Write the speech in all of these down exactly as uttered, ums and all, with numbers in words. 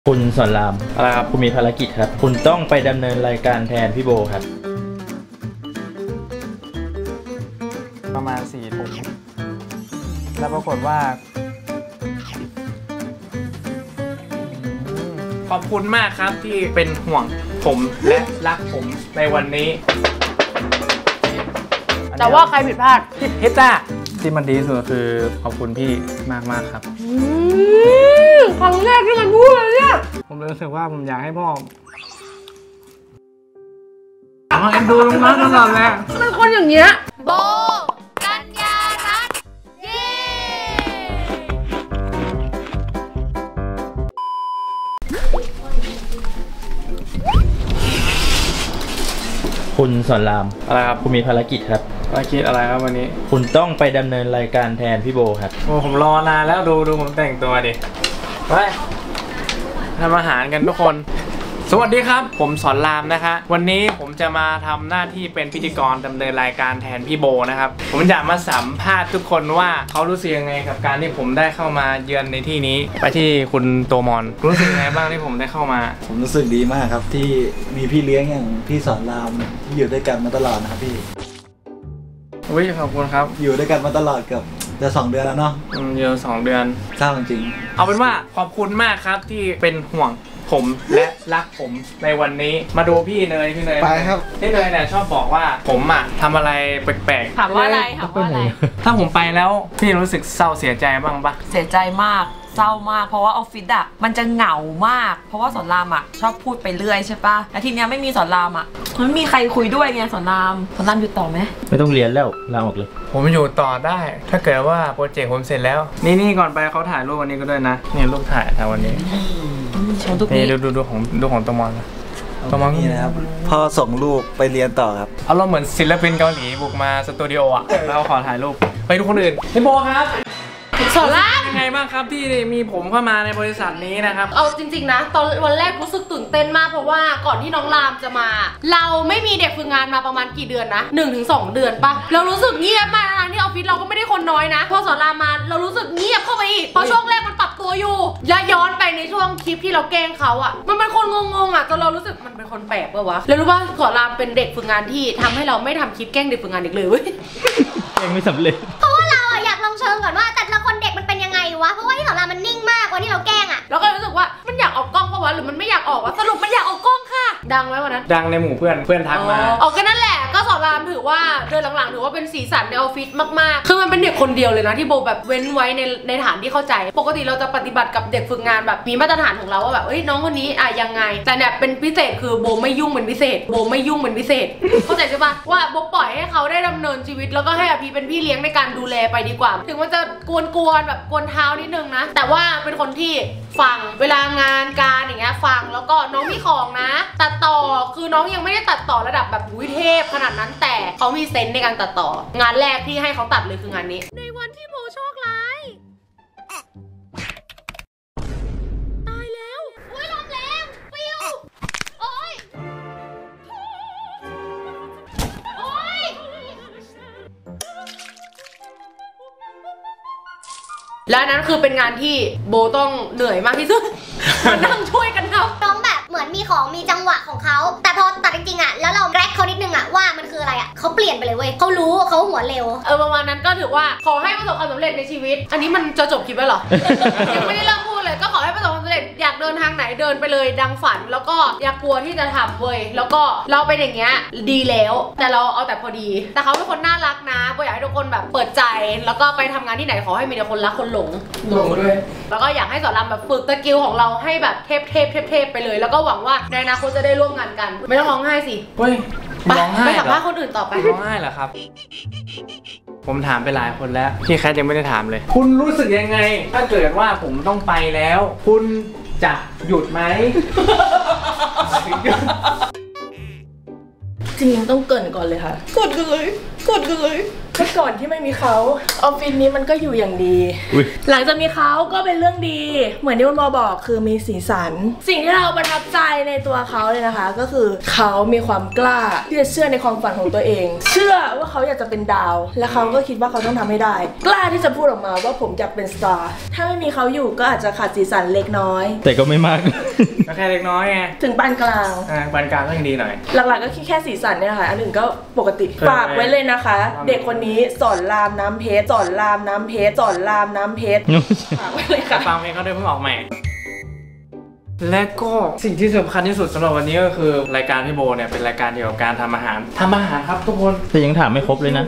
คุณสอนรามอะไรครับคุณมีภารกิจครับคุณต้องไปดำเนินรายการแทนพี่โบครับประมาณสี่ทุ่มแล้วปรากฏว่าขอบคุณมากครับที่เป็นห่วงผมและรักผมในวันนี้แต่ว่าใครผิดพลาดพี่เพชรจ้าที่มันดีสุดคือขอบคุณพี่มากมากครับครั้งแรกที่มันพูดเลยเนี่ยผมรู้สึกว่าผมอยากให้พ่ออ๋อเอ็นดูลุงน้อยตลอดเลยเป็นคนอย่างเงี้ยโบกัญญารัตน์เย้คุณสอนรามอะไรครับคุณมีภารกิจครับภารกิจอะไรครับวันนี้คุณต้องไปดำเนินรายการแทนพี่โบครับโอ้ผมรอนานแล้วดูดูผมแต่งตัวดิไปทำอาหารกันทุกคนสวัสดีครับผมสอนรามนะคะวันนี้ผมจะมาทำหน้าที่เป็นพิธีกรดำเนินรายการแทนพี่โบนะครับผมอยากมาสัมภาษณ์ทุกคนว่าเขารู้สึกยังไงกับการที่ผมได้เข้ามาเยือนในที่นี้ไปที่คุณโตมอนรู้สึกยังไงบ้างที่ผมได้เข้ามาผมรู้สึกดีมากครับที่มีพี่เลี้ยงอย่างพี่สอนรามที่อยู่ด้วยกันมาตลอดนะครับพี่อุ้ยขอบคุณครับอยู่ด้วยกันมาตลอดเกือบจะสองเดือนแล้วเนาะอืมเยอะสองเดือนเศร้าจริงเอาเป็นว่าขอบคุณมากครับที่เป็นห่วงผมและรักผมในวันนี้มาดูพี่เนยพี่เนยไปครับพี่เนยเนี่ยชอบบอกว่าผมอ่ะทำอะไรแปลกๆถามว่าอะไรถามว่าอะไรถ้าผมไปแล้วพี่รู้สึกเศร้าเสียใจบ้างปะเสียใจมากเศร้ามากเพราะว่าออฟฟิศอ่ะมันจะเหงามากเพราะว่าสอนรามอ่ะชอบพูดไปเรื่อยใช่ปะแล้วทีเนี้ยไม่มีสอนรามอ่ะมันไม่มีใครคุยด้วยไงสอนรามสอนรามอยู่ต่อไหมไม่ต้องเรียนแล้วลาออกเลยผมอยู่ต่อได้ถ้าเกิดว่าโปรเจกต์ผมเสร็จแล้วนี่นี่ก่อนไปเขาถ่ายรูปวันนี้ก็ด้วยนะนี่รูปถ่ายถ่ายวันนี้นี่ดูดูดูของดูของตมอนตมอนนี่นะครับพ่อส่งลูกไปเรียนต่อครับเอาเราเหมือนศิลปินเกาหลีบุกมาสตูดิโออ่ะแล้วขอถ่ายรูปไปดูคนอื่นพี่โบครับสอนรามยังไงบ้างครับที่มีผมเข้ามาในบริษัทนี้นะครับเอาจริงๆนะตอนวันแรกรู้สึกตื่นเต้นมากเพราะว่าก่อนที่น้องรามจะมาเราไม่มีเด็กฝึกงานมาประมาณกี่เดือนนะ หนึ่งถึงสอง เดือนปะเรารู้สึกเงียบมากนะที่ออฟฟิศเราก็ไม่ได้คนน้อยนะพอสอนรามมาเรารู้สึกเงียบเข้าไปอีกเพราะช่วงแรกมันปรับตัวอยู่อย่าย้อนไปในช่วงคลิปที่เราแกล้งเขาอ่ะมันเป็นคนงงๆอ่ะจนเรารู้สึกมันเป็นคนแปลกปะวะแล้วรู้ป่ะสอนรามเป็นเด็กฝึกงานที่ทำให้เราไม่ทำคลิปแกล้งเด็กฝึกงานอีกเลยเว้ยแกล้งไม่สำเร็จเพราะว่าเราอะอยากลองเชิงก่อนว่าแต่ละคนเด็กมันเป็นยังไงวะเพราะว่าที่สอนรามมันนิ่งมากวันที่เราแกล้งอะเราก็รู้สึกว่ามันอยากออกกล้องปะวะหรือมันไม่อยากออกวะสรุปมันอยากออกกล้องค่ะดังไหมวันนั้นดังในหมู่เพื่อนเพื่อนทักมาอ๋อก็นั่นแหละก็สอนรามถือว่าเดือนหลังๆถือว่าเป็นสีสันในออฟฟิศมากๆคือมันเป็นเด็กคนเดียวเลยนะที่โบแบบเว้นไว้ในในฐานที่เข้าใจปกติเราจะปฏิบัติกับเด็กฝึกงานแบบมีมาตรฐานของเราว่าแบบเอ้ยน้องคนนี้อ่ะยังไงแต่เนี่ยเป็นพิเศษคือโบไม่ยุ่งเป็นพิเศษโบไม่ยุ่งเป็นพิเศษเข้าใจใช่ปะว่าโบปล่อยให้เขาได้ดำเนินชีวิตแล้วก็ให้อภิเป็นพี่เลี้ยงในการดูแลไปดีกว่าถึงมันจะกวนๆแบบกวนเท้านิดนึงนะแต่ว่าเป็นคนที่ฟังเวลางานการอย่างเงี้ยฟังแล้วก็น้องมีของนะตัดต่อคือน้องยังไม่ได้ตัดต่อระดับแบบวิเทพขนาดนั้นแต่เขามีเซนส์ในการตัดต่องานแรกที่ให้เขาตัดเลยคืองานนี้ในวันที่โบโชคร้ายตายแล้วอุ้ยลมแรงปิวโอ๊ยโอ๊ยและนั้นคือเป็นงานที่โบต้องเหนื่อยมากที่สุดมานั่งช่วยกันทำน้องแบบเหมือนมีของมีจังหวะของเขาแต่พอตัดจริงๆอ่ะแล้วเราแกรกเขานิดนึงอ่ะว่ามันคืออะไรอ่ะเขาเปลี่ยนไปเลยเว้ยเขารู้เขาหัวเร็วเออประมาณนั้นก็ถือว่าขอให้ประสบความสำเร็จในชีวิตอันนี้มันจะจบคลิปแล้วเหรอ ยังไม่ได้เริ่มพูดเลยก็ขอให้ประสบความสำเร็จอยากเดินทางไหนเดินไปเลยดังฝันแล้วก็อย่ากลัวที่จะทำเว้ยแล้วก็เราเป็นอย่างเงี้ยดีแล้วแต่เราเอาแต่พอดีแต่เขาเป็นคนน่ารักนะโบอยากให้ทุกคนแบบเปิดใจแล้วก็ไปทำงานที่ไหนขอให้มีแต่คนรักคนหลงหลงด้วยแล้วก็อยากให้สอนรามแบบฝึกสกิลของเราให้แบบเทพเทพเทพเทพไปเลยแล้วก็หวังว่าในอนาคตจะได้ร่วมงานกันไม่ต้องร้องไห้สิเฮ้ยร้องไห้ไปสัมภาษณ์คนอื่นต่อไปร้องไห้เหรอครับผมถามไปหลายคนแล้วพี่แคทยังไม่ได้ถามเลยคุณรู้สึกยังไงถ้าเกิดว่าผมต้องไปแล้วคุณจะหยุดไหมจริงต้องเกินก่อนเลยค่ะกดเลยกดเลยเมื่อก่อนที่ไม่มีเขาออฟฟิศนี้มันก็อยู่อย่างดีอุ๊ยหลังจากมีเขาก็เป็นเรื่องดี เหมือนที่คุณบอบอกคือมีสีสัน สิ่งที่เราประทับใจในตัวเขาเลยนะคะ ก็คือเขามีความกล้าที่จะเชื่อในความฝันของตัวเอง เชื่อว่าเขาอยากจะเป็นดาว และเขาก็คิดว่าเขาต้องทำให้ได้ กล้าที่จะพูดออกมาว่าผมอยากเป็นสตาร์ถ้าไม่มีเขาอยู่ก็อาจจะขาดสีสันเล็กน้อยแต่ก็ไม่มากก็แค่เล็กน้อยไงถึงปานกลางอ่าปานกลางก็ยังดีหน่อยหลักๆก็แค่แค่สีสันเนี่ยค่ะ อันอื่นก็ปกติเคยฝากไว้เลยนะคะ เด็กคนนี้สอนรามน้ำเพชรสอนรามน้ำเพชรสอนรามน้ำเพชรฝากไว้เลยค่ะฟังเพลงเขาด้วยเพิ่งออกใหม่ และก็สิ่งที่สำคัญที่สุดสำหรับวันนี้ก็คือรายการพี่โบเนี่ยเป็นรายการเกี่ยวกับการทำอาหารทำอาหารครับทุกคนแต่ยังถามไม่ครบเลยนะ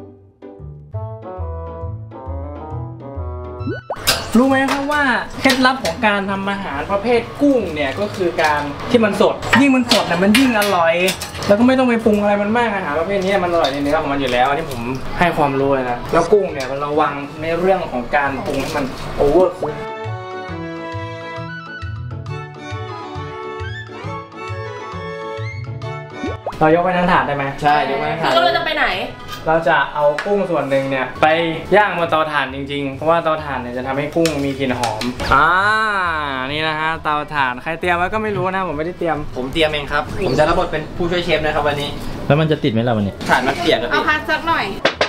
รู้ไหมครับว่าเคล็ดลับของการทำอาหารประเภทกุ้งเนี่ยก็คือการที่มันสดยิ่งมันสดเนี่ยมันยิ่งอร่อย แล้วก็ไม่ต้องไปปรุงอะไรมันมากอาหารประเภทนี้มันอร่อยในเนื้อของมันอยู่แล้วอันนี้ผมให้ความรู้เลยนะแล้วกุ้งเนี่ยมันระวังในเรื่องของการปรุงให้มันโอเวอร์คุกเรายกไปทั้งถาดได้ไหมใช่ยกไปทั้งถาดแล้วเราจะไปไหนเราจะเอากุ้งส่วนหนึ่งเนี่ยไปย่างบนเตาถ่านจริงๆเพราะว่าเตาถ่านเนี่ยจะทำให้กุ้งมีกลิ่นหอมอ่านี่นะฮะเตาถ่านใครเตรียมไว้ก็ไม่รู้นะผมไม่ได้เตรียมผมเตรียมเองครับ ผมจะรับบทเป็นผู้ช่วยเชฟนะครับวันนี้แล้วมันจะติดไหมล่ะวันนี้ถ่านมันเปียกครับเอาพี่พักสักหน่อย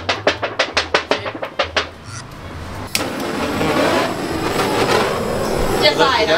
จะใส่นะ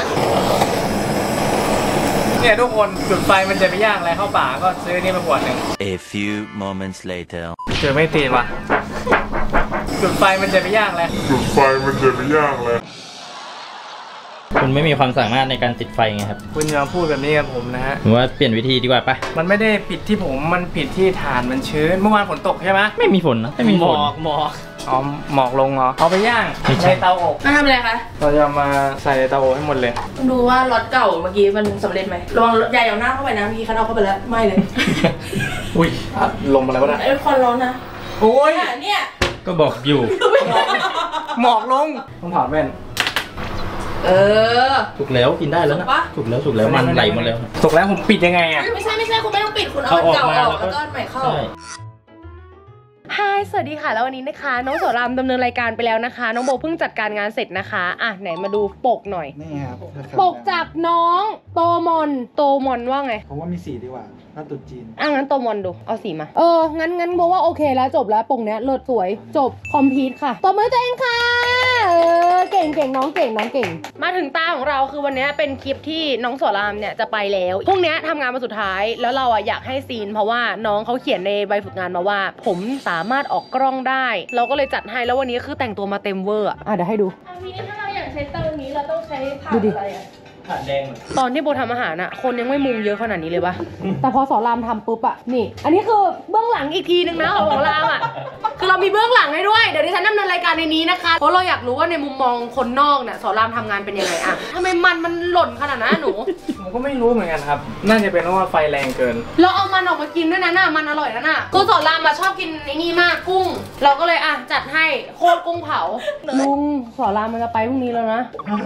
เนี่ยทุกคนจุดไฟมันจะไปย่างอะไรเข้าป่าก็ซื้อนี่มาขวดหนึ่ง A few moments later จุดไม่ติดว่ะจุดไฟมันจะไปย่างอะไรจุดไฟมันจะไปย่างเลยคุณไม่มีความสามารถในการติดไฟไงครับคุณอย่าพูดแบบนี้กับผมนะฮะผมว่าเปลี่ยนวิธีดีกว่าปะมันไม่ได้ผิดที่ผมมันผิดที่ถ่านมันชื้นเมื่อวานฝนตกใช่ไหมไม่มีฝนนะไม่มีหมฝอน กหมอกอ๋อหมอกลงเหรอเอาไปย่างไม่ใช่ในเตาอบมาทำอะไรคะเราจะมาใส่ในเตาอบให้หมดเลยดูว่ารถเก่าเมื่อกี้มันสำเร็จไหมระวังอย่าเอาหน้าเข้าไปนะเมื่อกี้คันเอาเข้าไปแล้วไม่เลยอุ้ยอ่ะลมอะไรวะน่ะไอ้ควันร้อนนะโอ้ยเนี่ยก็บอกอยู่หมอกลงต้องถอดแว่นเออถูกแล้วกินได้แล้วนะถูกปะถูกแล้วถูกแล้วมันไหลหมดแล้วตกแล้วผมปิดยังไงอ่ะไม่ใช่ไม่ใช่คุณไม่ต้องปิดคุณเอาอันเก่าออกแล้วก็อันใหม่เข้าใช่ฮายสวัสดีค่ะแล้ววันนี้นะคะน้องสอนรามดำเนินรายการไปแล้วนะคะน้องโบเพิ่งจัดการงานเสร็จนะคะอ่ะไหนมาดูปกหน่อยนี่ครับปกจากน้องโตมอนโตมอนว่าไงผมว่ามีสีดีกว่าหน้าตุ๊ดจีนอ่ะงั้นโตมอนดูเอาสีมาเอองั้นงั้นโบว่าโอเคแล้วจบแล้วปกเนี้ยเลิศสวยจบคอมพลีทค่ะตบมือตัวเองค่ะเออเก่งเก่งน้องเก่งน้องเก่ง มาถึงตาของเราคือวันนี้เป็นคลิปที่น้องสอนรามเนี่ยจะไปแล้วพรุ่งนี้ทำงานมาสุดท้ายแล้วเราอ่ะอยากให้ซีนเพราะว่าน้องเขาเขียนในใบฝึกงานมาว่า ผมสามารถออกกล้องได้ เราก็เลยจัดให้แล้ววันนี้คือแต่งตัวมาเต็มเวอร์อ่ะอ่ะเดี๋ยวให้ดูทีนี้ถ้าเราอยากใช้เตานี้เราต้องใช้ถ่านดูดิอะไรอ่ะผ่านแดงหมดตอนที่โบทำอาหารอะคนยังไม่มุงเยอะขนาดนี้เลยปะ แต่พอสอนรามทำปุ๊บอะนี่ อันนี้คือเบื้องหลังอีกทีนึงนะของของรามอะคือเรามีเบื้องหลังให้ด้วย เดี๋ยวดิฉันดำเนินรายการในนี้นะคะ เพราะเราอยากรู้ว่าในมุมมองคนนอกเนี่ยสอนรามทำงานเป็นยังไงอะทำไมมันมันหล่นขนาดนั้นอะหนูผมก็ไม่รู้เหมือนกันครับน่าจะเป็นเพราะว่าไฟแรงเกินเราเอามันออกมากินด้วยนะน่ะมันอร่อยนะน่ะคือสอนรามมาชอบกินไอ้นี่มากกุ้ง เราก็เลยอ่ะจัดให้โคตรกุ้งเผาลุงสอนรามมันจะไปพรุ่งนี้แล้วนะ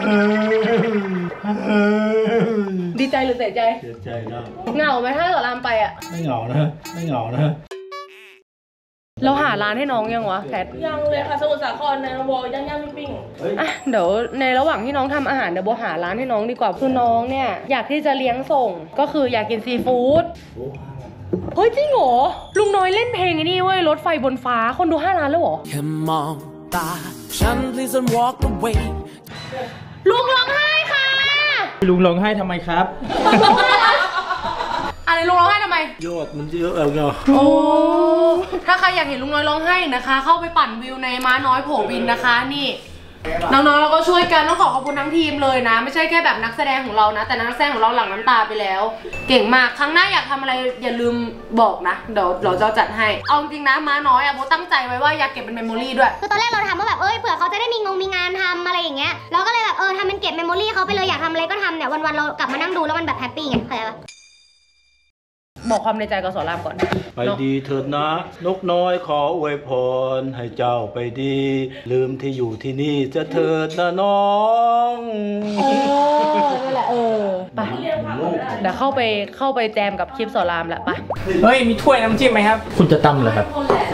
ดีใจหรือเสียใจเสียใจแล้วเหงาไหมถ้าสอนรามไปอะไม่เหงานะ ไม่เหงานะเราหาร้านให้น้องยังวะแคทยังเลยค่ะสมุทรสาครในวย่างย่างปิ้งอ่ะเดี๋ยวในระหว่างที่น้องทำอาหารเดี๋ยวโบหาร้านให้น้องดีกว่าคือน้องเนี่ยอยากที่จะเลี้ยงส่งก็คืออยากกินซีฟู้ดเฮ้ยจริงเหรอลุงน้อยเล่นเพลงไอ้นี่เว้ยรถไฟบนฟ้าคนดูห้าล้านแล้วเหรอ Come on ตาฉัน please don't walk away ลุงร้องไห้ค่ะลุงร้องไห้ทำไมครับอะไรลุงร้องไห้ทำไมยอดมันเยอะเอาเนาะโอ้ถ้าใครอยากเห็นลุงน้อยร้องไห้นะคะ เข้าไปปั่นวิวในม้าน้อยโผบินนะคะนี่น้องๆเราก็ช่วยกันต้องขอขอบคุณทั้งทีมเลยนะ ไม่ใช่แค่แบบนักแสดงของเรานะ แต่นักแสดงของเราหลั่งน้ำตาไปแล้ว เก่งมากครั้งหน้าอยากทำอะไรอย่าลืมบอกนะเดี๋ยวเราจะจัดให้เอาจริงนะม้าน้อยอะโบตั้งใจไว้ว่าอยากเก็บเป็นเมมโมรี่ด้วยคือตอนแรกเราทำว่าแบบเอ้ยเผื่อเขาจะได้มีงงมีงานทำอะไรอย่างเงี้ยเราก็เลยแบบเออทำเป็นเก็บเมมโมรี่เขาไปเลยอยากทำอะไรก็ทำเนี่ยวันๆเรากลับมานั่งดูแล้วมันแบบแฮปปี้ไงเข้าใจปะบอกความในใจกับสอนรามก่อนไปดีเถิดนะ นกน้อยขออวยพรให้เจ้าไปดี ลืมที่อยู่ที่นี่จะเถิดนะน้องเออนั่นแหละเออไปเดี๋ยวเข้าไปเข้าไปแจมกับคลิปสอนรามแหละไปเฮ้ยมีถ้วยน้ำจิ้มไหมครับคุณจะตำเหรอครับผ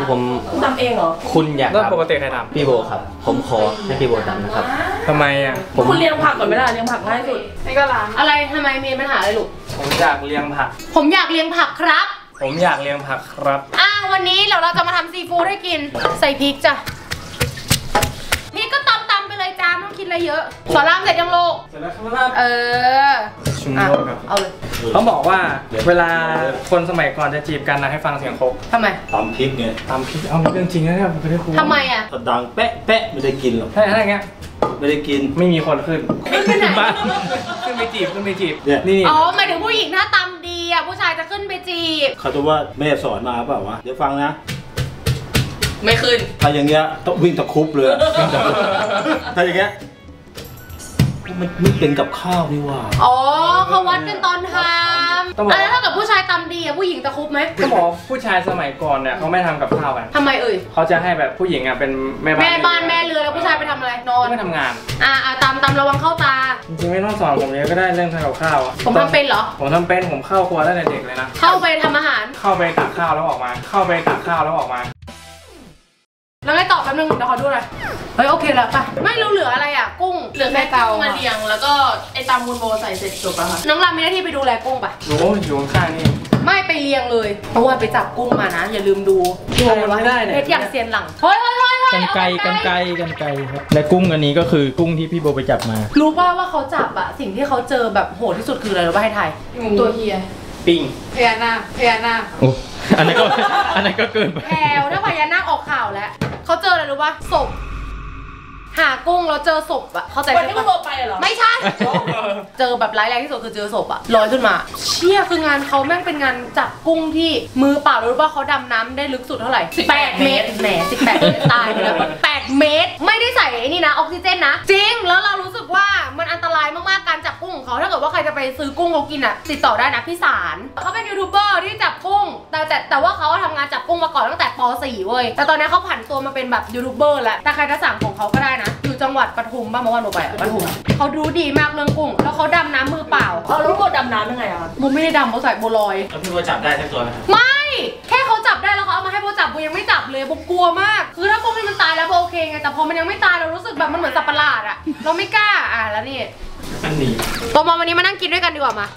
ผมทำเองเหรอคุณอยากแล้วปกทำติใครทพี่โบครับ ผมขอให้พี่โบทำนะครับำทำไมอ่ะผมคุณเลี้ยงผักก่อนไหมล่ะเลี้ยงผักง่ายสุดนี่ก็ล้างอะไรทำไมมีปัญหาอะไรลูกผมอยากเลี้ยงผักผมอยากเลี้ยงผักครับผมอยากเลี้ยงผักครับอ่ะวันนี้เดี๋ยวเราจะมาทำซีฟู้ดให้กิน ใส่พริกจ้ะพริกก็ตำตำๆไปเลยจ้าไม่ต้องคิดอะไรเยอะสอนรามเสร็จยังลูกเสร็จแล้วครับเออชุมอ่ะโนครับเอาเลยเขาบอกว่าเวลาคนสมัยก่อนจะจีบกันนะให้ฟังเสียงครกทำไมตำพริกไงตามพี่เอาเรื่องจริงนะเนี่ยผมไม่ได้ครูทำไมอ่ะถ้าดังแปะแปะไม่ได้กินหรอกถ้าถ้าอย่างเงี้ยไม่ได้กินไม่มีคนขึ้นขึ้นไปไหนบ้าขึ้นไปจีบขึ้นไปจีบเนี่ยนี่อ๋อหมายถึงผู้หญิงถ้าตำดีอ่ะผู้ชายจะขึ้นไปจีบเขาจะว่าแม่สอนมาเปล่าวะเดี๋ยวฟังนะไม่ขึ้นถ้าอย่างเงี้ยต้องวิ่งตะครุบเลยวิ่งตะครุบถ้าอย่างเงี้ยมันไม่เป็นกับข้าวนี่หว่าอ๋อเขาวัดกันตอนทำต้องบอกอ่ะแล้วถ้าเกิดผู้ชายตำดีอ่ะผู้หญิงตะครุบไหมก็บอกผู้ชายสมัยก่อนเนี่ยเขาไม่ทำกับข้าวกันทำไมเอ่ยเขาจะให้แบบผู้หญิงอ่ะเป็นแม่บ้านแม่บ้านแม่เรือแล้วผู้ชายไปทำอะไรนอนไม่ทำงานอ่ะอ่ะตำตำระวังเข้าตาจริงๆไม่ต้องสอนผมเลยก็ได้เรื่องทำกับข้าวอะผมทำเป็นเหรอผมทำเป็นผมเข้าครัวตั้งแต่เด็กเลยนะเข้าไปทำอาหารเข้าไปตักข้าวแล้วออกมา เข้าไปตักข้าวแล้วออกมาแล้วไงตอบแป๊บนึงเดี๋ยวขอดูหน่อยเฮ้ยโอเคแล้วป่ะไม่เราเหลืออะไรอ่ะกุ้งเหลือแค่กุ้งมาเรียงแล้วก็ไอ้ตำคุณโบใส่เสร็จจบแล้วค่ะน้องรามมีหน้าที่ไปดูแลกุ้งป่ะโอ้ยอยู่ข้างๆนี่ไม่ไปเรียงเลยเพราะว่าไปจับกุ้งมานะ อย่าลืมดูใช่ไม่ได้เนี่ยเพชรอย่างเซียนหลังเฮ้ยเฮ้ยเฮ้ยเฮ้ยกันไกรกันไกรกันไกรครับและกุ้งอันนี้ก็คือกุ้งที่พี่โบไปจับมารู้ป่ะว่าเขาจับอะสิ่งที่เขาเจอแบบโหดที่สุดคืออะไรรู้ป่ะให้ไทยตัวเฮียปิ้งพญานาคพญานาคโอ้อันนั้นก็ อันนั้นก็เกินไปแพลวถ้าพญานาคออกข่าวแล้วเขาเจออะไรรู้ป่ะศพหากุ้งแล้วเจอศพอะเข้าใจวันใช่ที่คุณปะโบไปเหรอไม่ใช่ เจอแบบร้ายแรงที่สุดคือเจอศพอะลอยขึ้นมา เชี่ยคืองานเขาแม่งเป็นงานจับกุ้งที่มือเปล่ารู้ป่ะเขาดำน้ำได้ลึกสุดเท่าไหร่แปดเมตรแหมสิบแปดเมตรตายไปแล้วแปดเมตรไม่ได้ใส่ไอ้นี่นะออกซิเจนนะจริงแล้วเรารู้สึกว่ามันอันตรายมากๆการจับกุ้งของเขาถ้าเกิดว่าใครจะไปซื้อกุ้งเขากินอะติดต่อได้นะพี่สารเขาเป็นยูทูบเบอร์ที่จับกุ้งแต่แต่แต่ว่าเขาทำงานจับกุ้งมาก่อนตั้งแต่ป .สี่ เว้ยแต่ตอนนี้เขาผันตัวมาเป็นแบบยูทูบเบอร์แล้วแต่ใครจะสั่งของเขาก็ได้นะอยู่จังหวัดปทุมบ้างเมื่อวานหนูไปอะปทุมเขารู้ดีมากเรื่องกุ้งแล้วเขาดำน้ำมือเปล่าเอาแล้วโบดำน้ำยังไงอะคะโบไม่ได้ดำโบใส่โบลอยแล้วพี่โบจับได้ทั้งตัวไหมครับไม่ แค่เขาจับได้แล้วเขาเอามาให้โบจับโบยังไม่จับเลยโบกลัวมาก คือถ้ากุ้งนี่มันตายแล้วโบโอเคไงแต่พอมันยังไม่ตายเรารู้สึกแบบมันเหมือนสัตว์ประหลาดอะเราไม่กล้าอ่ะแล้วนี่อันนี้โตมาวันนี้มานั่งกินด้วยกันดีกว่ามา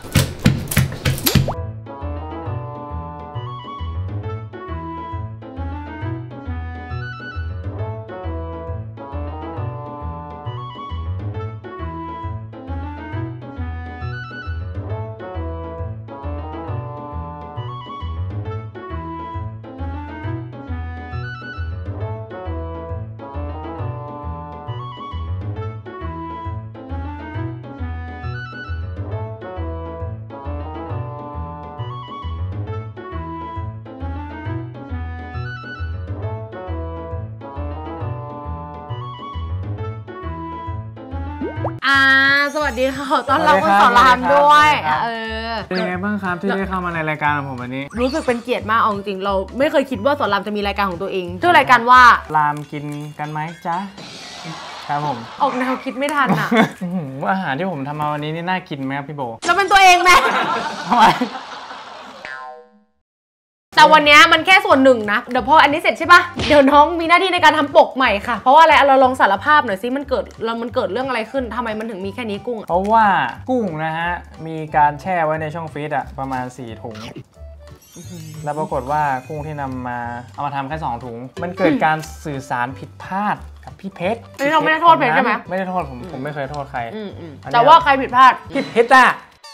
อ่าสวัสดีค่ะขอต้อนรับคุณสอนรามด้วยเออเป็นไงบ้างครับที่ได้เข้ามาในรายการของผมวันนี้รู้สึกเป็นเกียรติมากเอาจริงๆเราไม่เคยคิดว่าสอนรามจะมีรายการของตัวเองชื่อรายการว่ารามกินกันไหมจ๊ะครับผมออกแนวคิดไม่ทันอ่ะอื้อหืออาหารที่ผมทำมาวันนี้นี่น่ากินไหมครับพี่โบเราเป็นตัวเองไหมทำไมแต่วันนี้มันแค่ส่วนหนึ่งนะเดี๋ยวพออันนี้เสร็จใช่ปะเดี๋ยวน้องมีหน้าที่ในการทำปกใหม่ค่ะเพราะว่าอะไรเราลองสารภาพหน่อยสิมันเกิดเรามันเกิดเรื่องอะไรขึ้นทำไมมันถึงมีแค่นี้กุ้งเพราะว่ากุ้งนะฮะมีการแช่ไว้ในช่องฟรีซอะประมาณสี่ถุงแล้วปรากฏว่ากุ้งที่นำมาเอามาทำแค่สองถุงมันเกิดการสื่อสารผิดพลาดกับพี่เพชรอันนี้เราไม่ได้โทษเพชรใช่ไหมไม่ได้โทษผมผมไม่เคยโทษใครอืมอืมอันนี้แต่ว่าใครผิดพลาดพี่เพชรอะ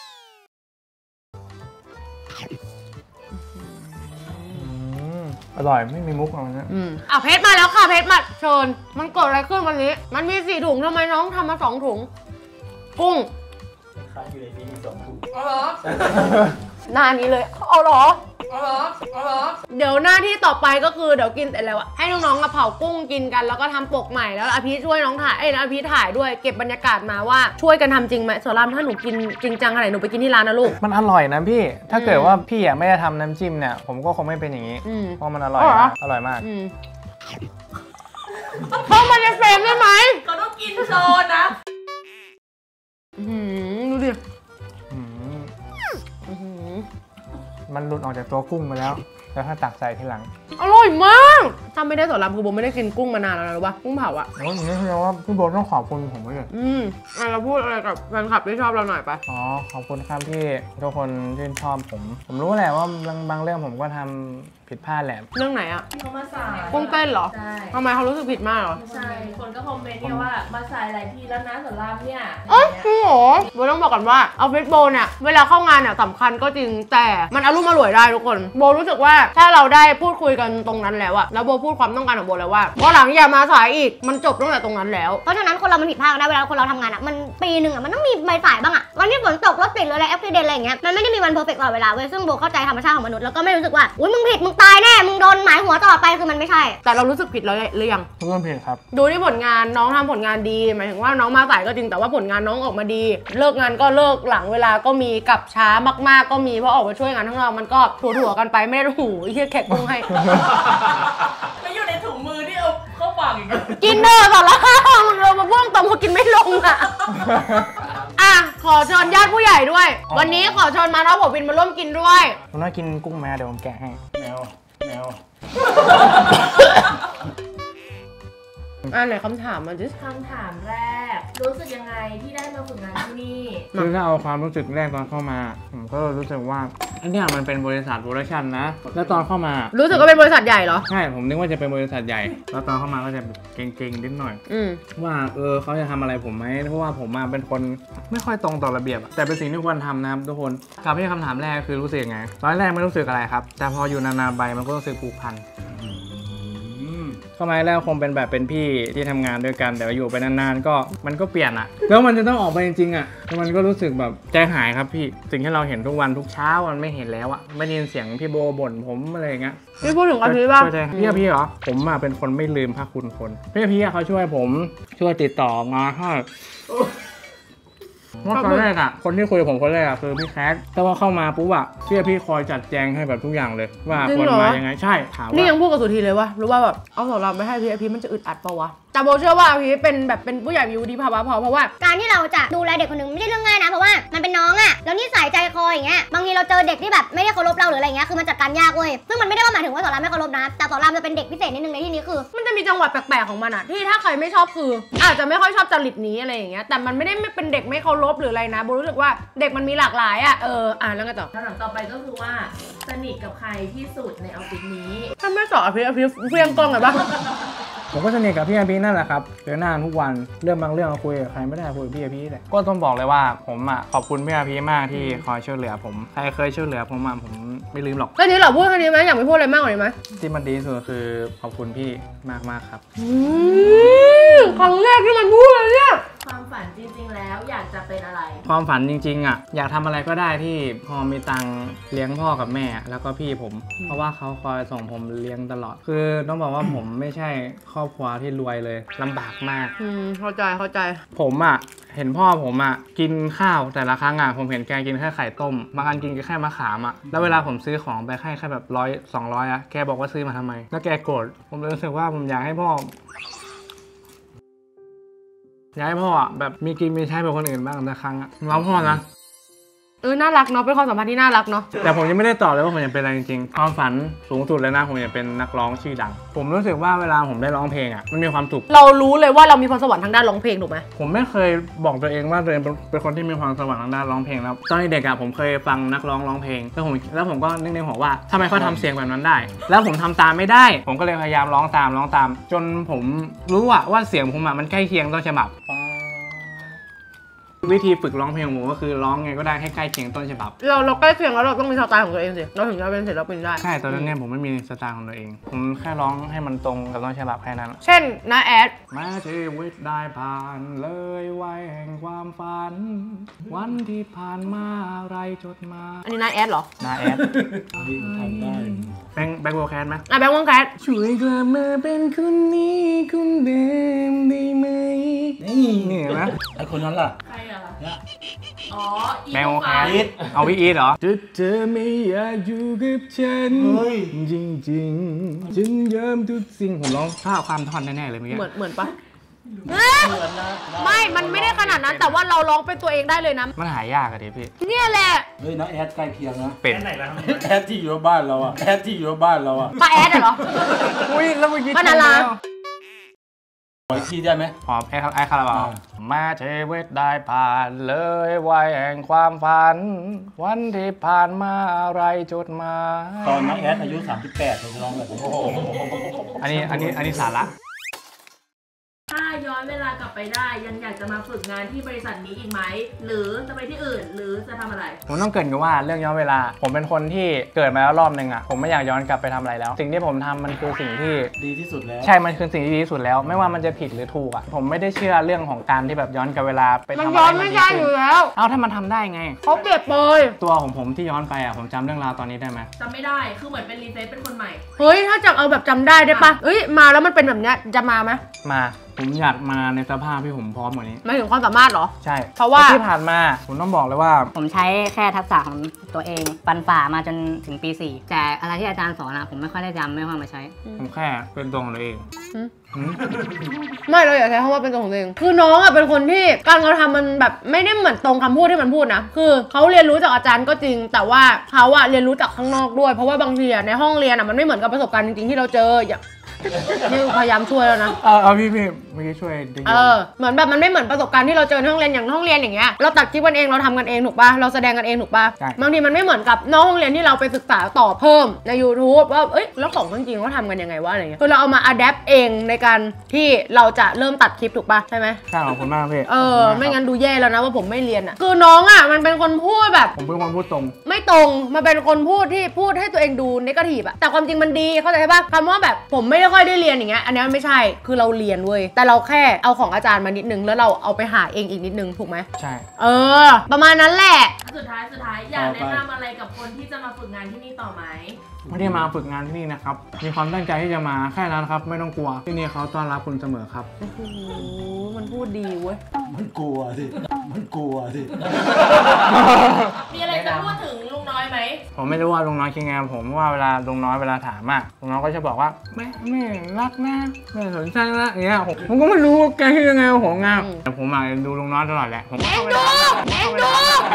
อร่อยไม่มีมุกอะไรนะอืมอ่ะเพชรมาแล้วค่ะเพชรมาเชิญมันเกิดอะไรขึ้นวันนี้มันมีสี่ถุงทำไมน้องทำมาสองถุงกุ้งค้างอยู่ในนี้มีสองถุงเอาเหรอหน้านี้เลยเอาเหรอเอาเหรอเอาเหรอเดี๋ยวหน้าที่ต่อไปก็คือเดี๋ยวกินแต่แล้วอะให้น้องๆกระเผากุ้งกินกันแล้วก็ทำปกใหม่แล้วอภิช่วยน้องถ่ายเอ้ยแล้วอภิถ่ายด้วยเก็บบรรยากาศมาว่าช่วยกันทำจริงไหมสอนรามถ้าหนูกินจริงจังขนาดไหนหนูไปกินที่ร้านนะลูกมันอร่อยนะพี่ถ้าเกิดว่าพี่อะไม่ได้ทำน้ำจิ้มเนี่ยผมก็คงไม่เป็นอย่างนี้อืมเพราะมันอร่อยอ๋อเหรอมากอร่อยมากอืมเข้ามาในเฟรมได้ไหมเราต้องกินโซนนะอื้อหือดูดิอืมอื้อหือมันหลุดออกจากตัวกุ้งมาแล้ว แล้วถ้าตักใส่ทีหลังอร่อยมากากถ้าไม่ได้สอนรามคือโบไม่ได้กินกุ้งมานานแล้วนะรู้ป่ะกุ้งเผาอะโอ้ยอย่างนี้แสดงว่าพี่โบต้องขอบคุณผมด้วยอืมอ่ะเราพูดอะไรกับแฟนคลับที่ชอบเราหน่อยปะอ๋อขอบคุณครับที่ทุกคนชื่นชอบผม ผมรู้แหละว่าบางบางเรื่องผมก็ทำผิดพลาดแหละเรื่องไหนอะที่เขามาสายกุ้งเต้นเหรอใช่ทำไมเขารู้สึกผิดมากเหรอใช่คนก็คอมเมนต์เนี่ยว่ามาสายหลายทีแล้วนะสอนรามเนี่ยเอ้ยจริงเหรอโบต้องบอกก่อนว่าออฟฟิศโบเนี่ยเวลาเข้างานเนี่ยสำคัญก็จริงแต่มันอารมณ์มารวยได้ทุกคนโบรู้สึกว่าถ้าเราได้พูดคุยกันตรงนั้นแล้วอะแล้วโบพูดความต้องการของโบแล้วว่าวันหลังอย่ามาสายอีกมันจบตั้งแต่ตรงนั้นแล้วเพราะฉะนั้นคนเรามันผิดพลาดกันได้เวลาคนเราทำงานอ่ะมันปีหนึ่งอ่ะมันต้องมีใบสายบ้างอ่ะวันที่ฝนตกรถติดหรืออะไรแอคซิเดนต์อะไรอย่างเงี้ยมันไม่ได้มีวันเพอร์เฟกต์ตลอดเวลาเว้ยซึ่งโบเข้าใจธรรมชาติของมนุษย์แล้วก็ไม่รู้สึกว่าอุ้ยมึงผิดมึงตายแน่มึงโดนหมายหัวตลอดไปคือมันไม่ใช่แต่เรารู้สึกผิดแล้วหรือยังทุกคนผิดครับดูที่ผลงานน้องทำผลงานดีหมายถึงว่าน้องมาสายก็จริงแต่ว่าผลงานน้องออกมาดี เลิกงานก็เลิกหลังเวลาก็มีกลับช้ามากๆก็มีเพราะออกมาช่วยงานข้างนอกมันก็ถั่วๆกันไปไม่ได้หูไอ้เหี้ยแขกกุ้งให้ไม่อยู่ในถุงมือที่เอาเข้าปากอีกกินเนอร์ต่อละมึงเรามาพ่วงตรงเขากินไม่ลงอ่ะ อ่ะขอเชิญญาติผู้ใหญ่ด้วย วันนี้ขอเชิญมาน้องผมบินมาร่วมกินด้วยผมน่ากินกุ้งแม่เดี๋ยวผมแกะให้แมวแมวอ่ะไหนคำถามมาดิคำถามแรก รู้สึกยังไงที่ได้มาฝึกงานที่นี่คือถ้าเอาความรู้สึกแรกตอนเข้ามาผมก็รู้สึกว่าอันเนี้ยมันเป็นบริษัทโปรดักชั่นนะแล้วตอนเข้ามารู้สึกว่าเป็นบริษัทใหญ่เหรอใช่ผมนึกว่าจะเป็นบริษัทใหญ่ แล้วตอนเข้ามาก็จะเก่งๆนิดหน่อยอืมว่าเออเขาจะทำอะไรผมไหมเพราะว่าผมมาเป็นคนไม่ค่อยตรงต่อระเบียบอะแต่เป็นสิ่งที่ควรทำนะครับทุกคนกลับที่คำถามแรกคือรู้สึกยังไงตอนแรกไม่รู้สึกอะไรครับแต่พออยู่นานๆไปมันก็รู้สึกผูกพันเข้ามาแล้วคงเป็นแบบเป็นพี่ที่ทำงานด้วยกันแต่ว่าอยู่ไปนานๆก็มันก็เปลี่ยนอะแล้วมันจะต้องออกไปจริงๆอะมันก็รู้สึกแบบใจหายครับพี่สิ่งที่เราเห็นทุกวันทุกเช้ามันไม่เห็นแล้วอะไม่ได้ยินเสียงพี่โบบ่นผมอะไรอย่างเงี้ยพี่พูดถึงอาทิตย์ป่ะพี่พี่เหรอผมอะเป็นคนไม่ลืมพระคุณคนพี่พี่เขาช่วยผมช่วยติดต่องานให้เมื่อตอนแรกอะคนที่คุยกับผมคนแรกอะคือพี่แคทแต่ว่าเข้ามาปุ๊บอะพี่พี่คอยจัดแจงให้แบบทุกอย่างเลยว่าควรมายังไงใช่ถามว่านี่ยังพูดกับสุธีเลยว่ารู้ว่าแบบเอาสำหรับไม่ให้พี่ไอพีมันจะอึดอัดปะวะแต่โบเชื่อว่าพี่เป็นแบบเป็นผู้ใหญ่มีวุฒิภาวะพอเพราะว่าการที่เราจะดูแลเด็กคนหนึ่งไม่ใช่เรื่องง่ายนะเพราะว่ามันเป็นน้องอะแล้วนิสัยใจคออย่างเงี้ยบางทีเราเจอเด็กที่แบบไม่ได้เคารพเราหรืออะไรเงี้ยคือมันจัดการยากเว้ยซึ่งมันไม่ได้ว่าหมายถึงว่าสอนรามไม่เคารพนะแต่สอนรามจะเป็นเด็กพิเศษนิดนึงในที่นี้คือมันจะมีจังหวะแปลกๆของมันอะที่ถ้าใครไม่ชอบคืออาจจะไม่ค่อยชอบจริตนี้อะไรอย่างเงี้ยแต่มันไม่ได้ไม่เป็นเด็กไม่เคารพหรืออะไรนะโบรู้สึกว่าเด็กมันมีหลากหลายอะเอออ่ะแล้วไงต่อคำถามต่อไปก็คือว่าสนิทกับใครที่สุดในออฟฟิศนี้ถ้าไม่สอนอภิอภิเพียงกล้องหน่อยปะผมก็สนิทกับพี่อาพีนั่นแหละครับเจอหน้าทุกวันเรื่องบางเรื่องคุยกับใครไม่ได้คุยกับพี่อาพีแหละก็ต้องบอกเลยว่าผมอ่ะขอบคุณพี่อาพีมากที่คอยช่วยเหลือผมใครเคยช่วยเหลือผมมาผมไม่ลืมหรอกแค่นี้เหรอพูดแค่นี้ไหมอยากไม่พูดอะไรมากกว่านี้ไหมที่มันดีที่สุดคือขอบคุณพี่มากมากๆครับอืมครั้งแรกที่มันพูดเลยเนี่ยความฝันจริงๆแล้วอยากจะเป็นอะไรความฝันจริงๆอ่ะอยากทำอะไรก็ได้ที่พอมีตังค์เลี้ยงพ่อกับแม่แล้วก็พี่ผม เพราะว่าเขาคอยส่งผมเลี้ยงตลอด คือต้องบอกว่าผมไม่ใช่ครอบครัวที่รวยเลยลำบากมากอืมเข้าใจเข้าใจผมอ่ะเห็นพ่อผมอ่ะกินข้าวแต่ละครั้งอ่ะผมเห็นแกกินแค่ไข่ต้มบางอันกินแค่มะขามอ่ะแล้วเวลาผมซื้อของไปให้แค่แบบร้อยสองร้อยอ่ะแกบอกว่าซื้อมาทำไมแล้วแกโกรธผมเลยรู้สึกว่าผมอยากให้พ่ออยากให้พ่ออ่ะแบบมีกินมีใช้แบบคนอื่นบ้างแต่ครั้งอ่ะเราพ่อนะเออน่ารักเนาะเป็นความสัมพันธ์ที่น่ารักเนาะแต่ผมยังไม่ได้ตอบเลยว่าผมอยากเป็นอะไรจริงๆความฝันสูงสุดเลยนะผมอยากเป็นนักร้องชื่อดังผมรู้สึกว่าเวลาผมได้ร้องเพลงอ่ะมันมีความสุขเรารู้เลยว่าเรามีพรสวรรค์ทางด้านร้องเพลงถูกไหมผมไม่เคยบอกตัวเองว่าตัวเองเป็นคนที่มีความสวรรค์ทางด้านร้องเพลงแล้วตอนเด็กอ่ะผมเคยฟังนักร้องร้องเพลงแล้วผมแล้วผมก็นึกในหัวว่าทำไมเขาทำเสียงแบบนั้นได้แล้วผมทำตามไม่ได้ผมก็เลยพยายามร้องตามร้องตามจนผมรู้ว่าว่าเสียงผมอ่ะมันใกล้เคียงต้นฉบับวิธีฝึกร้องเพลงของผมก็คือร้องไงก็ได้ให้ใกล้เคียงต้นฉบับเราเราใกล้เคียงแล้วเราต้องมีสไตล์ของตัวเองสิเราถึงจะเป็นศิลปินได้ใช่ตอนนั้นเนี่ยผมไม่มีสไตล์ของตัวเองผมแค่ร้องให้มันตรงกับต้นฉบับแค่นั้นเช่นนะแอดแม้ชีวิตได้ผ่านเลยวัยแห่งความฝันวันที่ผ่านมาอะไรจดมาอันนี้นะแอดเหรอนาแอดทำได้แบงแบงโวแคทไหมอ่ะแบงค์วงแคทช่วยกลับมาเป็นคนนี้คนเดิมได้ไหมนี่นี่นะไอคนนั้นล่ะใครอะล่ะอ๋ออีแบงโวแคทเอาวิอีทเหรอจะเธอไม่อยากอยู่กับฉันจริงจริงฉันยอมทุกสิ่งผมร้องท่าความท่อนแน่ๆเลยเมื่อกี้เหมือนเหมือนปะไม่ มันไม่ได้ขนาดนั้นแต่ว่าเราร้องเป็นตัวเองได้เลยนะมันหายากอะดิพี่เนี่ยแหละเฮ้ยน้าแอดใกล้เคียงนะเป็นแอดที่อยู่บ้านเราอะแอดที่อยู่บ้านเราอะป้าแอดเหรออุ้ยแล้วเมื่อกี้ป้านาราขออีกทีได้ไหมหอมไอ้ไอ้คาราบาวมาเทเวศได้ผ่านเลยวัยแห่งความฝันวันที่ผ่านมาอะไรจดหมายตอนน้าแอดอายุสามสิบแปดเราจะร้องแบบนี้อันนี้อันนี้อันนี้สาระถ้าย้อนเวลากลับไปได้ยังอยากจะมาฝึกงานที่บริษัทนี้อีกไหมหรือจะไปที่อื่นหรือจะทำอะไรผมต้องเกริ่นกันว่าเรื่องย้อนเวลาผมเป็นคนที่เกิดมาแล้วรอบนึงอ่ะผมไม่อยากย้อนกลับไปทำอะไรแล้วสิ่งที่ผมทำมันคือสิ่งที่ดีที่สุดแล้วใช่มันคือสิ่งที่ดีที่สุดแล้วไม่ว่ามันจะผิดหรือถูกอ่ะผมไม่ได้เชื่อเรื่องของการที่แบบย้อนกลับเวลาไปทำอะไรมันย้อนไม่ได้อยู่แล้วเอาถ้ามันทำได้ไงเขาเปรียบเปยตัวของผมที่ย้อนไปอ่ะผมจำเรื่องราวตอนนี้ได้ไหมจำไม่ได้คือเหมือนเป็นรีเฟซเป็นคนใหม่เฮ้ยถ้าจะเอาแบบจำได้ได้ปะเอ้ยมาแล้วมันเป็นแบบเนี้ยจะมาไหมมาผมอยากมาในสภาพที่ผมพร้อมกว่านี้หมายถึงความสามารถเหรอใช่เพราะว่าที่ผ่านมาผมต้องบอกเลยว่าผมใช้แค่ทักษะของตัวเองฟันฝ่ามาจนถึงปีสี่แต่อะไรที่อาจารย์สอนอะผมไม่ค่อยได้จำไม่ค่อยมาใช้ผมแค่เป็นตัวของตัวเองไม่เราอยากใช้คำว่าเป็นตัวของตัวเองคือน้องอ่ะเป็นคนที่การกระทำมันแบบไม่ได้เหมือนตรงคำพูดที่มันพูดนะคือเขาเรียนรู้จากอาจารย์ก็จริง แต่ว่าเขาอ่ะเรียนรู้จากข้างนอกด้วยเพราะว่าบางทีอ่ะในห้องเรียนอ่ะมันไม่เหมือนกับประสบการณ์จริงๆที่เราเจออย่างนี่พยายามช่วยแล้วนะเออเอาพี่พี่เมื่อกี้ช่วยดิเออเหมือนแบบมันไม่เหมือนประสบการณ์ที่เราเจอในห้องเรียนอย่างห้องเรียนอย่างเงี้ยเราตัดคลิปกันเองเราทำกันเองถูกป่ะเราแสดงกันเองถูกป่ะบางทีมันไม่เหมือนกับนอกห้องเรียนที่เราไปศึกษาต่อเพิ่มใน YouTube ว่าเอ้ยแล้วของจริงๆเขาทำกันยังไงวะอะไรเงี้ยคือเราเอามาอัดแอปเองในการที่เราจะเริ่มตัดคลิปถูกป่ะใช่ไหมใช่ขอบคุณมากพี่เออไม่งั้นดูแย่แล้วนะว่าผมไม่เรียนอ่ะคือน้องอ่ะมันเป็นคนพูดแบบผมเป็นคนพูดตรงไม่ตรงมันเป็นคนพูดที่พูดให้ตัวเองดูเนกาทีฟอะแต่ความจริงมันดีเข้าใจป่ะคำว่าแบบผมไม่ได้ค่อยได้เรียนอย่างเงี้ยอันนี้ไม่ใช่คือเราเรียนเว้ยแต่เราแค่เอาของอาจารย์มานิดนึงแล้วเราเอาไปหาเองอีกนิดนึงถูกไหมใช่เออประมาณนั้นแหละสุดท้ายสุดท้ายอยากแนะนำอะไรกับคนที่จะมาฝึกงานที่นี่ต่อไหมไม่ได้มาฝึกงานที่นี่นะครับมีความตั้งใจที่จะมาแค่นั้นครับไม่ต้องกลัวที่นี่เขาต้อนรับคุณเสมอครับโอ้โหมันพูดดีเว้ยมันกลัวสิมันกลัวสิมีอะไรจะพูดถึงลุงน้อยไหมผมไม่รู้ว่าลุงน้อยคิดไงผมว่าเวลาลุงน้อยเวลาถามอะลุงน้อยก็จะบอกว่าไม่ไม่รักนะไม่สนใจนะอย่างเงี้ยผมผมก็ไม่รู้แกคิดยังไงผมงามแต่ผมมาดูลุงน้อยตลอดแหละผมเอ็นดูเอ็นดู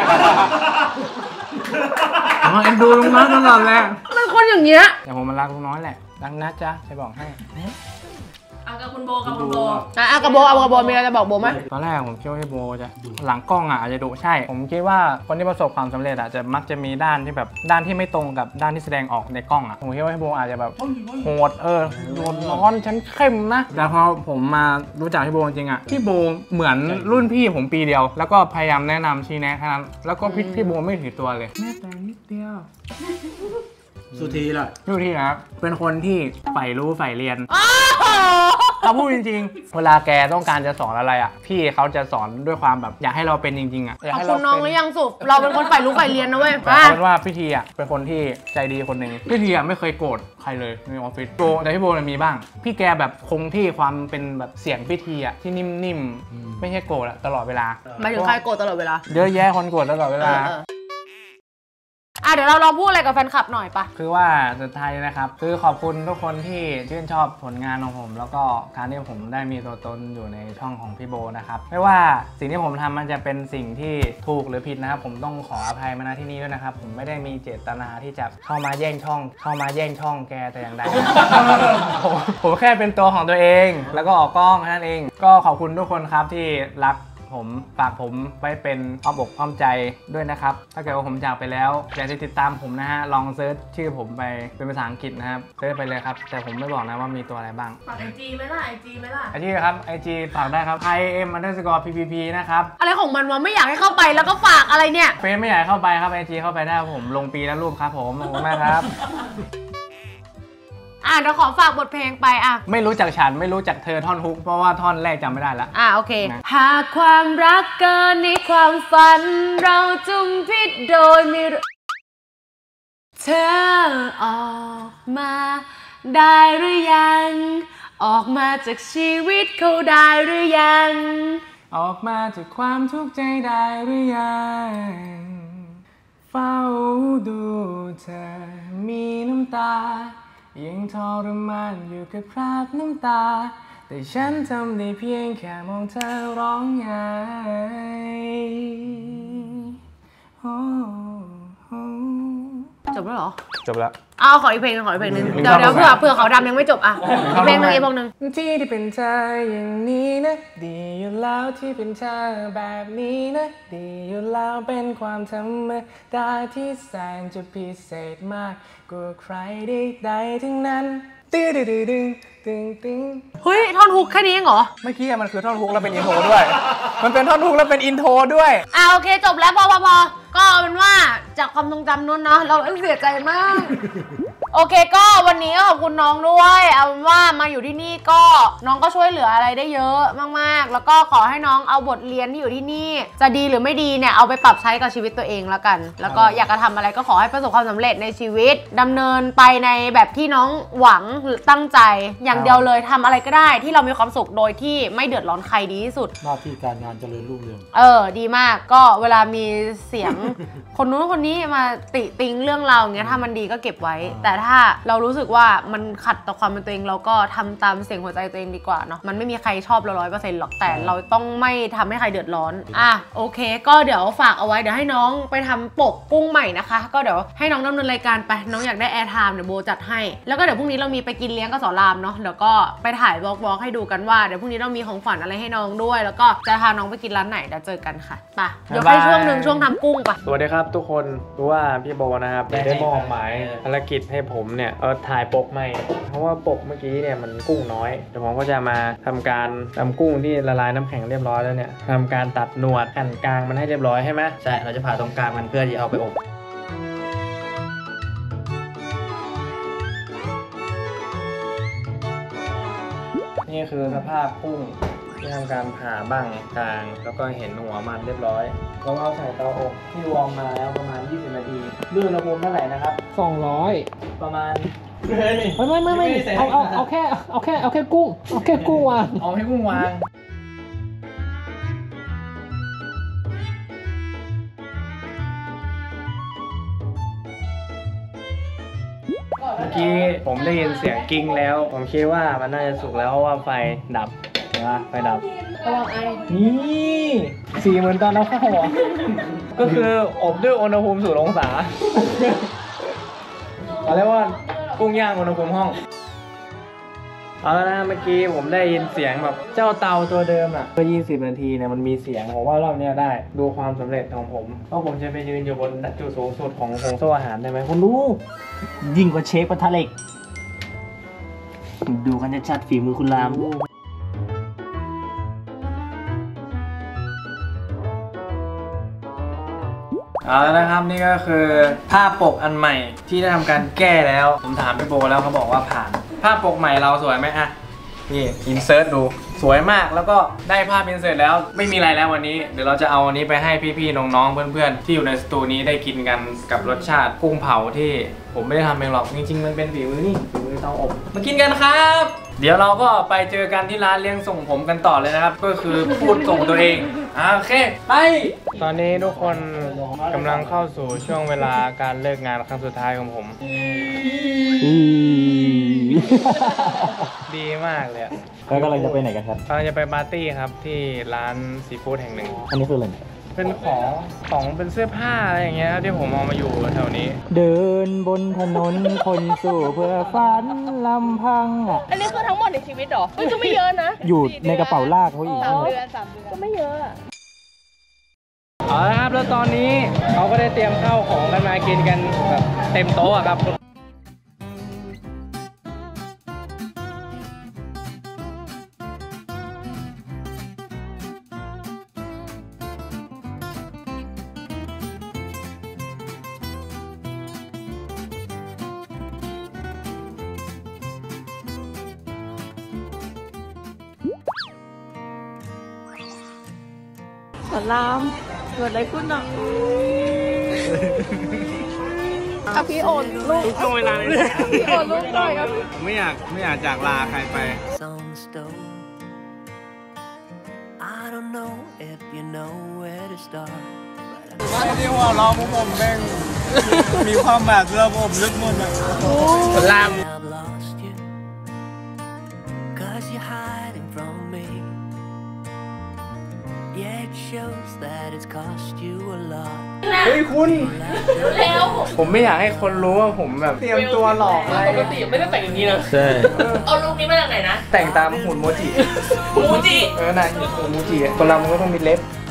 ผมเอ็นดูลุงน้อยตลอดแหละมันคนอย่างเงี้ยแต่ผมมันรักลุงน้อยแหละรักนะจ๊ะจะบอกให้เอากับคุณโบกับคุณโบอ่ะเอากับโบเอากับโบมีอะไรจะบอกโบไหมตอนแรกผมคิดว่าพี่โบจะหลังกล้องอ่ะอาจจะดุใช่ผมคิดว่าคนที่ประสบความสำเร็จอ่ะจะมักจะมีด้านที่แบบด้านที่ไม่ตรงกับด้านที่แสดงออกในกล้องอ่ะผมคิดว่าพี่โบอาจจะแบบโหดเออโดนร้อนฉันเข้มนะแต่พอผมมารู้จักพี่โบจริงอ่ะพี่โบเหมือนรุ่นพี่ผมปีเดียวแล้วก็พยายามแนะนำชี้แนะแค่นั้นแล้วก็พี่พี่โบไม่ถือตัวเลยแม่แต่นิดเดียวสุธีล่ะสุธีครับเป็นคนที่ใฝ่รู้ใฝ่เรียนถ้าพูดจริงๆเวลาแกต้องการจะสอนอะไรอ่ะพี่เขาจะสอนด้วยความแบบอยากให้เราเป็นจริงๆอ่ะอยากให้เราน้องหรือยังสุเราเป็นคนใฝ่รู้ใฝ่เรียนนะเว้ยเป็นว่าพี่ทีอ่ะเป็นคนที่ใจดีคนหนึ่งพี่ทีอ่ะไม่เคยโกรธใครเลยในออฟฟิศโบแต่พี่โบเนี่ยมีบ้างพี่แกแบบคงที่ความเป็นแบบเสียงพี่ทีอ่ะที่นิ่มๆไม่ใช่โกรธตลอดเวลาหมายถึงใครโกรธตลอดเวลาเยอะแยะคนโกรธตลอดเวลาอ่ะเดี๋ยวเราลองพูดอะไรกับแฟนคลับหน่อยปะคือว่าสุดท้ายนะครับคือขอบคุณทุกคนที่ชื่นชอบผลงานของผมแล้วก็การที่ผมได้มีตัวตนอยู่ในช่องของพี่โบนะครับไม่ว่าสิ่งที่ผมทำมันจะเป็นสิ่งที่ถูกหรือผิดนะครับผมต้องขออภัยมาณที่นี้ด้วยนะครับผมไม่ได้มีเจตนาที่จะเข้ามาแย่งช่องเข้ามาแย่งช่องแกแต่อย่างใด ผมผมแค่เป็นตัวของตัวเองแล้วก็ออกกล้องแค่นั้นเองก็ขอบคุณทุกคนครับที่รักผมฝากผมไว้เป็นอ้อมอกอ้อมใจด้วยนะครับถ้าเกิดว่าผมจากไปแล้วอยากจะติดตามผมนะฮะลองเซิร์ชชื่อผมไปเป็นภาษาอังกฤษนะครับเซิร์ชไปเลยครับแต่ผมไม่บอกนะว่ามีตัวอะไรบ้างฝากไอจีไหมล่ะไอจีไหมล่ะไอจีครับไอจีฝากได้ครับ i m underscore ppp นะครับอะไรของมันวะไม่อยากให้เข้าไปแล้วก็ฝากอะไรเนี่ยเฟซไม่อยากเข้าไปครับไอจีเข้าไปได้ผมลงปีละรูปครับผมขอบคุณมากครับอ่ะเราขอฝากบทเพลงไปอ่ะไม่รู้จักฉันไม่รู้จักเธอท่อนฮุกเพราะว่าท่อนแรกจำไม่ได้แล้วอ่ะโอเคหากความรักเกินในความฝันเราจุ่มพิษโดยมีเธอออกมาได้หรือยังออกมาจากชีวิตเขาได้หรือยังออกมาจากความทุกข์ใจได้หรือยังเฝ้าดูเธอมีน้ำตายังทรมานอยู่กับคราบน้ำตาแต่แต่ฉันทำได้เพียงแค่มองเธอร้องไห้จบแล้วเหรอจบแล้วเอาขออีกเพลงนึงขออีกเพลงนึงเดี๋ยวเดี๋ยวเผื่อเผื่อเขาดำยังไม่จบอ่ะอีกเพลงนึงอีกเพลงนึงที่ที่เป็นเธออย่างนี้นะดีอยู่แล้วที่เป็นเธอแบบนี้นะดีอยู่แล้วเป็นความธรรมดาที่แสนจะพิเศษมากกว่าใครได้ใดทั้งนั้นตื้อดึงดึงดึงดึงดึงเฮ้ยท่อนฮุกแค่นี้เองเหรอเมื่อกี้มันคือท่อนฮุกแล้วเป็นอินโทรด้วยมันเป็นท่อนฮุกแล้วเป็นอินโทรด้วยอ่าโอเคจบแล้วพอพอพอก็เป็นว่าจากความทรงจำนู้นเนาะเราเสียใจมากโอเคก็วันนี้ขอบคุณน้องด้วยเอาเป็นว่ามาอยู่ที่นี่ก็น้องก็ช่วยเหลืออะไรได้เยอะมากๆแล้วก็ขอให้น้องเอาบทเรียนที่อยู่ที่นี่จะดีหรือไม่ดีเนี่ยเอาไปปรับใช้กับชีวิตตัวเองแล้วกันแล้วก็อยากจะทำอะไรก็ขอให้ประสบความสำเร็จในชีวิตดำเนินไปในแบบที่น้องหวังหรือตั้งใจอย่างเดียวเลยทำอะไรก็ได้ที่เรามีความสุขโดยที่ไม่เดือดร้อนใครดีที่สุดหน้าที่การงานเจริญรุ่งเรืองเออดีมากก็เวลามีเสียง คนนู้นคนนี้มาติติงเรื่องเราอย่างเงี้ยถ้ามันดีก็เก็บไว้แต่ถ้าเรารู้สึกว่ามันขัดต่อความเป็นตัวเองเราก็ทำตามเสียงหัวใจตัวเองดีกว่าเนาะมันไม่มีใครชอบเราร้อยเปอร์เซ็นต์หรอกแต่เราต้องไม่ทำให้ใครเดือดร้อนอ่ะโอเคก็เดี๋ยวฝากเอาไว้เดี๋ยวให้น้องไปทำปกกุ้งใหม่นะคะก็เดี๋ยวให้น้องดำเนินรายการไปน้องอยากได้แอร์ไทม์เดี๋ยวโบจัดให้แล้วก็เดี๋ยวพรุ่งนี้เรามีไปกินเลี้ยงกับสอนรามเนาะเดี๋ยวก็ไปถ่ายวอล์กวอล์กให้ดูกันว่าเดี๋ยวพรุ่งนี้เรามีของขวัญอะไรให้น้องด้วยแล้วก็จะพาน้องไปกินร้านไหนเดี๋ยวเจอกันค่ะไปเดี๋ยวให้ช่วงหนึ่งช่วงทำกุ้งไปสวัสดีครับทุกคนรู้ว่าพี่โบนะครับได้มอบหมายภารกิจให้ผมเนี่ยเออถ่ายปกใหม่เพราะว่าปกเมื่อกี้เนี่ยมันกุ้งน้อยเดี๋ยวผมก็จะมาทำการทำกุ้งที่ละลายน้ำแข็งเรียบร้อยแล้วเนี่ยทำการตัดหนวดหั่นกลางมันให้เรียบร้อยใช่ไหมใช่เราจะผ่าตรงกลางมันเพื่อที่เอาไปอบนี่คือสภาพกุ้งที่ทำการผ่าบ้างกลางแล้วก็เห็นหัวมันเรียบร้อยเราเอาใส่เตาอบที่วอร์มมาแล้วประมาณยี่สิบนาทีด้วยอุณหภูมิเท่าไหร่นะครับสองร้อยประมาณไม่ไม่ไม่ไม่เอาเอาเอาแค่เอาแค่เอาแค่กุ้งเอาแค่กุ้งวางเอาให้กุ้งวางเมื่อกี้ผมได้ยินเสียงกิ้งแล้วผมคิดว่ามันน่าจะสุกแล้วว่าไฟดับนะไฟดับนี่สี่หมื่นตอนแล้วข้าวหัวก็คืออบด้วยอุณหภูมิศูนย์องศาเอาเรียกว่ากุ้งย่างอุณหภูมิห้องเอาแล้วนะเมื่อกี้ผมได้ยินเสียงแบบเจ้าเตาตัวเดิมอ่ะเมื่อยี่สิบนาทีเนี่ยมันมีเสียงผมว่ารอบนี้ได้ดูความสำเร็จของผมเพราะผมจะไปยืนอยู่บนจุดสูงสุดของโครงโซ่อาหารได้ไหมคุณรู้ยิ่งกว่าเชฟกระทะเหล็กดูกันชัดๆฝีมือคุณรามเอาแล้วนะครับนี่ก็คือภาพปกอันใหม่ที่ได้ทำการแก้แล้วผมถามพี่โบแล้วเขาบอกว่าผ่านภาพปกใหม่เราสวยไหมอะนี่อินเสิร์ตดูสวยมากแล้วก็ได้ภาพอินเสิร์ตแล้วไม่มีอะไรแล้ววันนี้เดี๋ยวเราจะเอาวันนี้ไปให้พี่ๆน้องๆเพื่อนๆที่อยู่ในสตูนี้ได้กินกันกับรสชาติกุ้งเผาที่ผมไม่ได้ทำเองหรอกจริงๆมันเป็นฝีมือนี่ฝีมือเตาอบมากินกันครับเดี๋ยวเราก็ไปเจอกันที่ร้านเลี้ยงส่งผมกันต่อเลยนะครับก็คือพูดส่งตัวเองโอเคไปตอนนี้ทุกคนกำลังเข้าสู่ช่วงเวลาการเลิกงานครั้งสุดท้ายของผมดีมากเลยแล้วกำลังจะไปไหนกันครับกำลังจะไปปาร์ตี้ครับที่ร้านซีฟู้ดแห่งหนึ่งอันนี้คืออะไรเป็นของของเป็นเสื้อผ้าอะไรอย่างเงี้ยที่ผมมองมาอยู่แถวนี้เดินบนถนนคนสู่เพื่อฝันลำพังอ่ะอันนี้คือทั้งหมดในชีวิตหรอมันก็ไม่เยอะนะอยู่ในกระเป๋าลากเขาอีกสามเดือนสามเดือนก็ไม่เยอะเอาละครับแล้วตอนนี้เขาก็ได้เตรียมข้าวของกันมากินกันแบบเต็มโต๊ะครับสอนรามเกิดอะไรขึ้นอ่ะอ่ะพี่โอนลูกช่วงเวลาเลยพี่โอนลูกหน่อยครับไม่อยากไม่อยากจากลาใครไปว่าที่ว่าเราพวกผมแม่งมีความแบบเราผมลึกมุนอ่ะสอนราม you hiding from me? Yeah, it shows that it's cost you a lot. เฮ้ยคุณเร็วผมไม่อยากให้คนรู้ว่าผมแบบเตรียมตัวหลอกอะไรปกติไม่ได้แต่งอย่างนี้นะใช่เอารูปนี้มาจากไหนนะแต่งตามหุ่นโมจิมูจิเออน่ะหุ่นโมจิคนเรามันก็ต้องมีเล็บ